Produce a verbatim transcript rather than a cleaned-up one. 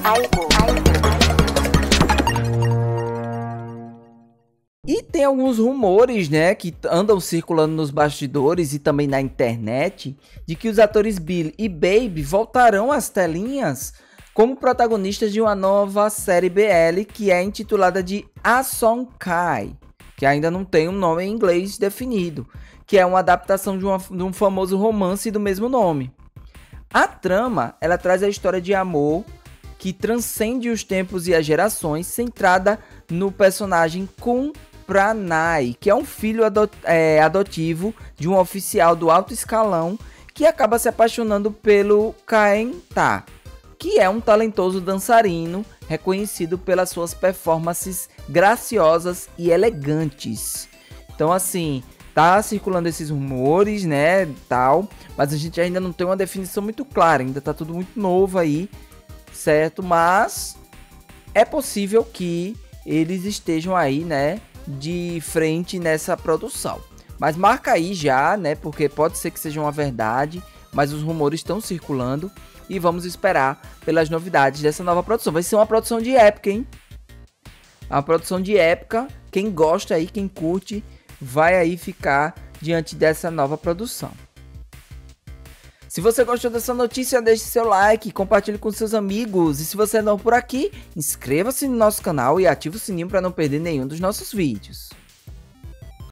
Aigo. E tem alguns rumores, né, que andam circulando nos bastidores e também na internet, de que os atores Billy e Baby voltarão às telinhas como protagonistas de uma nova série B L que é intitulada de Asoncai, que ainda não tem um nome em inglês definido, que é uma adaptação de, uma, de um famoso romance do mesmo nome. A trama, ela traz a história de amor que transcende os tempos e as gerações, centrada no personagem Kun Pranay, que é um filho ado é, adotivo de um oficial do alto escalão que acaba se apaixonando pelo Kaenta, que é um talentoso dançarino reconhecido pelas suas performances graciosas e elegantes. Então, assim, tá circulando esses rumores, né, tal, mas a gente ainda não tem uma definição muito clara, ainda tá tudo muito novo aí, certo? Mas é possível que eles estejam aí, né, de frente nessa produção. Mas marca aí já, né, porque pode ser que seja uma verdade, mas os rumores estão circulando e vamos esperar pelas novidades dessa nova produção. Vai ser uma produção de época, hein? Uma produção de época. Quem gosta aí, quem curte, vai aí ficar diante dessa nova produção. Se você gostou dessa notícia, deixe seu like, compartilhe com seus amigos. E se você é novo por aqui, inscreva-se no nosso canal e ative o sininho para não perder nenhum dos nossos vídeos.